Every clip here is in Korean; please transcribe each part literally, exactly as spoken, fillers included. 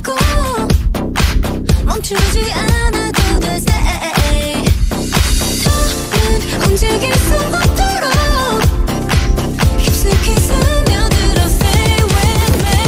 않고 멈추지 않아도 돼 stay. 더는 움직일 수 없도록 깊숙이 스며들어 stay with me.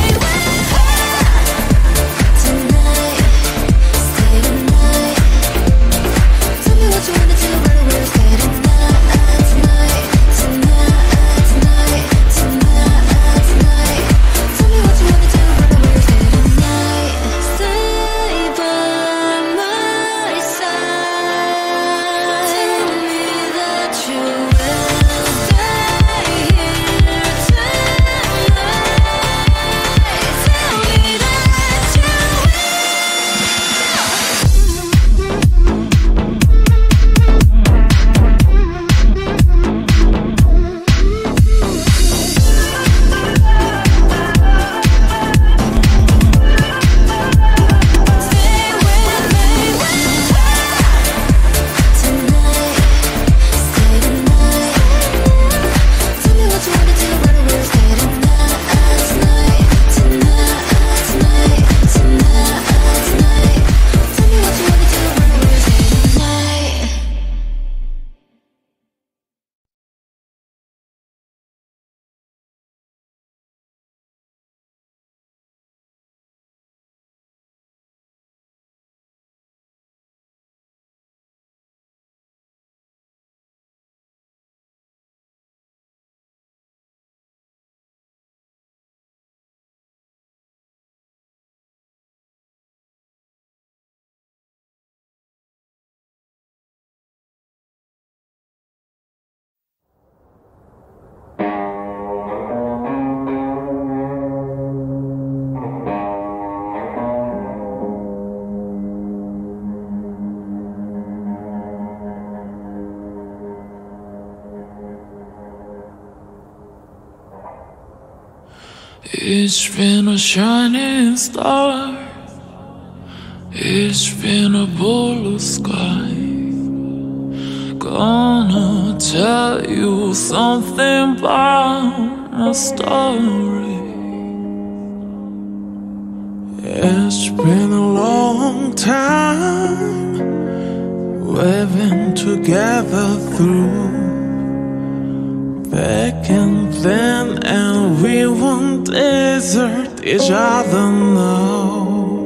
Tonight, stay tonight. Tell me what you wanna do, where we'll stay tonight, tonight, tonight, tonight, tonight, tonight. Tell me what you wanna do, where we'll stay tonight. Stay by my side. Tell me that you will stay here tonight. Tell me that you It's been a shining star. It's been a blue sky. Gonna tell you something about my story. It's been a long time we've been together through. Back and then, and we won't desert each other now.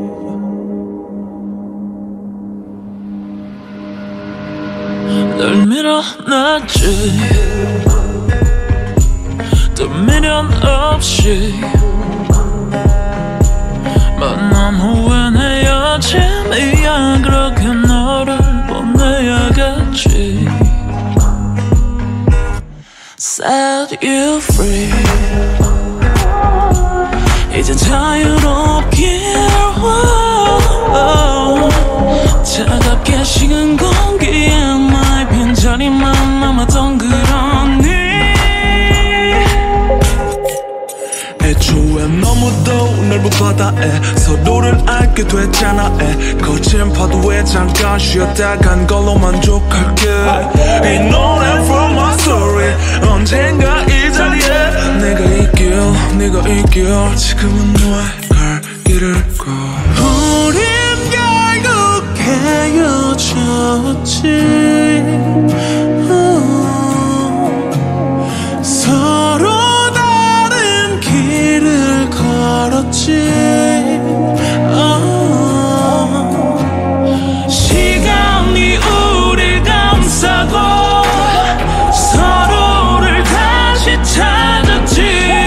널 밀어놨지 또 미련 없이 만남 후엔 헤어짐이야. 그렇게 너를 보내야겠지. Set you free. 이젠 자유롭게 차갑게 식은 공기에 나의 빈자리만 남았던 그런 네. 애초에 너무도 넓은 바다에 서로를 알게 됐잖아. 에 거친 파도에 잠깐 쉬었다 간 걸로 만족할게. 이 노래 from my story. 언젠가 이 자리에 내가 있길 네가 있길. 지금은 너의 갈 길을 가. 우린 결국 헤어졌지. 서로 다른 길을 걸었지. 시간이 우릴 감싸고 서로를 다시 찾았지.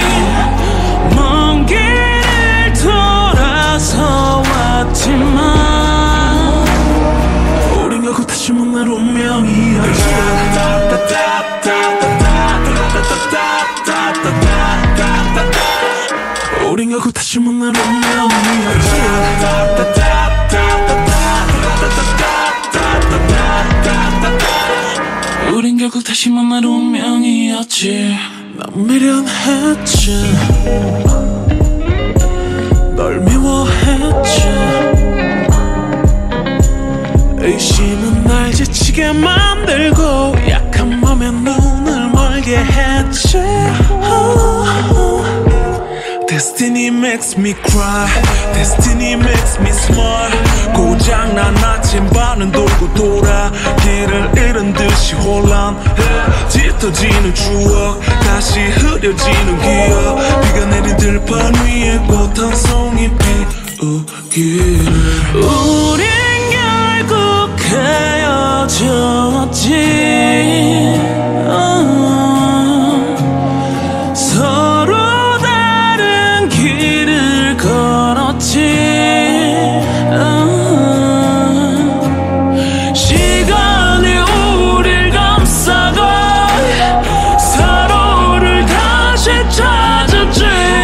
먼 길을 돌아서 왔지만 우린 결국 다시 만날 운명이었지. 우린 결국 다시 만날 운명이었지. 우린 결국 다시 만날 운명이었지. 난 미련했지. 널 미워했지. 의심은 날 지치게 만들고 약한 맘에 눈을 멀게 했지. This Destiny makes me cry, Destiny makes me smile. 고장난 나침반은 돌고 돌아 길을 잃은 듯이 혼란해. 짙어지는 추억, 다시 흐려지는 기억. 비가 내린 들판 위에 꽃 한 송이 피우기를. 우린 결국 헤어졌지. 어, 서로 다른 길을 걸었지. 어, 시간이 우릴 감싸고 서로를 다시 찾았지.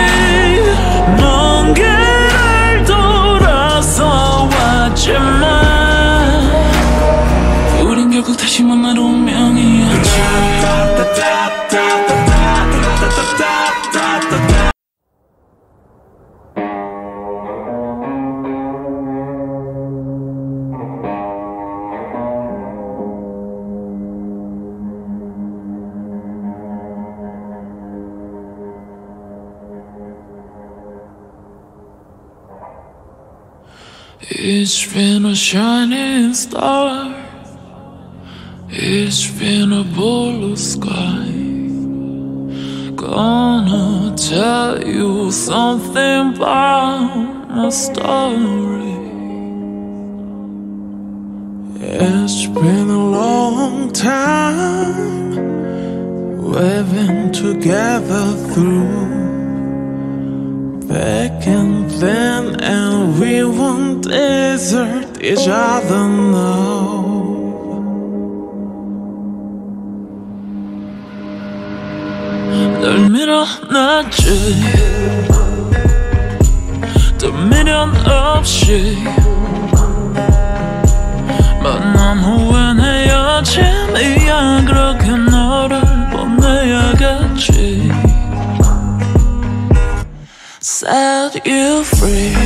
먼 길을 돌아서 왔지만 우린 결국 다시 만날 운명이었지. It's been a shining star, it's been a blue sky. Gonna tell you something about my story. It's been a long time we've been together through. Back and then, and we won't desert each other now. 널 밀어놨지 또 미련 없이. 만남 후엔 헤어짐이야. 그렇게 너를 보내야겠지. Set you free.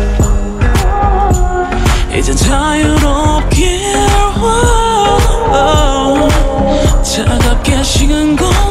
이젠 자유롭길. 차갑게 식은 건